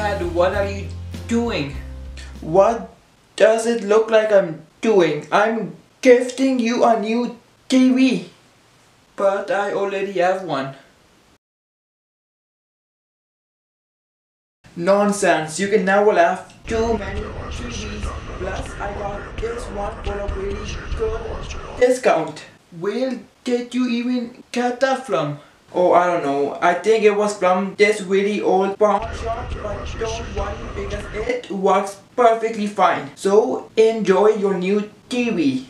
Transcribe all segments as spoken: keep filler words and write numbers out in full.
Dad, what are you doing? What does it look like I'm doing? I'm gifting you a new T V. But I already have one. Nonsense, you can never have too many T Vs. Plus, I got this one for a really good discount. Where did you even get that from? Oh, I don't know. I think it was from this really old pawn shop, but don't worry because it works perfectly fine. So, enjoy your new T V.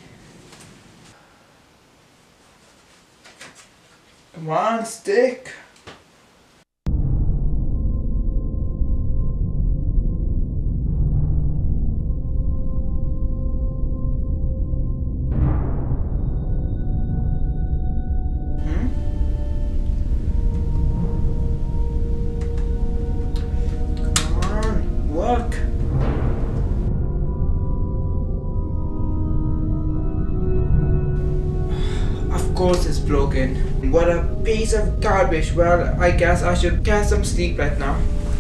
Come on, stick. Work. Of course it's broken. What a piece of garbage. Well, I guess I should get some sleep right now.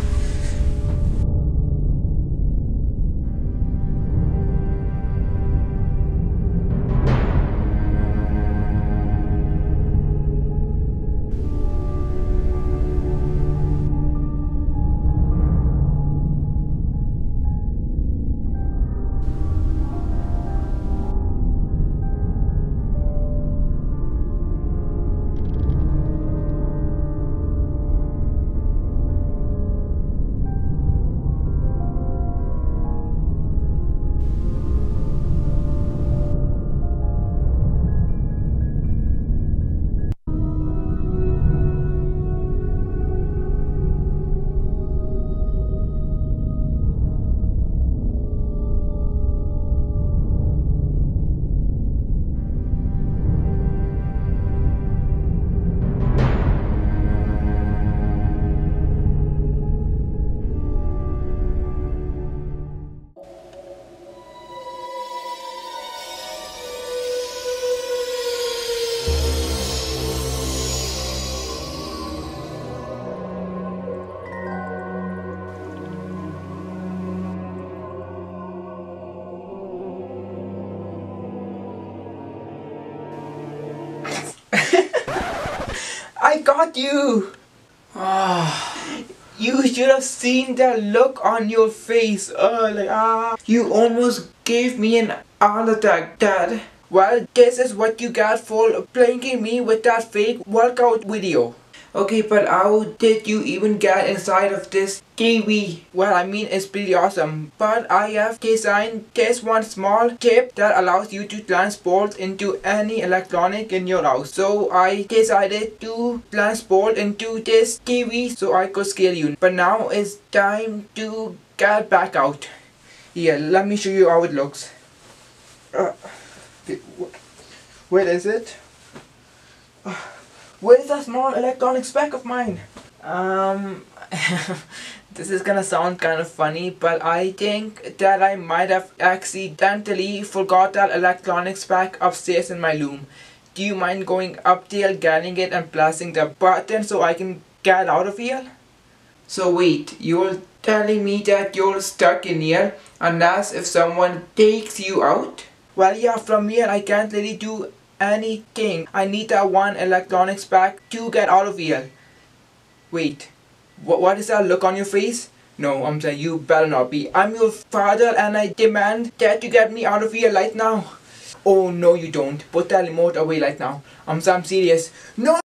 I got you! Ah, you should have seen the look on your face. Uh, like, ah. You almost gave me an heart attack, Dad. Well, this is what you got for pranking me with that fake workout video. Okay, but how did you even get inside of this T V? Well, I mean, it's pretty awesome. But I have designed this one small chip that allows you to transport into any electronic in your house. So I decided to transport into this T V so I could scare you. But now it's time to get back out. Here, let me show you how it looks. Uh, where is it? Uh, Where's that small electronic speck of mine? Um, this is gonna sound kind of funny, but I think that I might have accidentally forgot that electronic speck upstairs in my room. Do you mind going up there, getting it and pressing the button so I can get out of here? So wait, you're telling me that you're stuck in here unless if someone takes you out? Well, yeah, from here I can't really do anything. I need that one electronic speck to get out of here. Wait, what, what is that look on your face? No, I'm saying you better not be. I'm your father and I demand that you get me out of here right now. Oh no you don't. Put that remote away right now. I'm, I'm serious. No!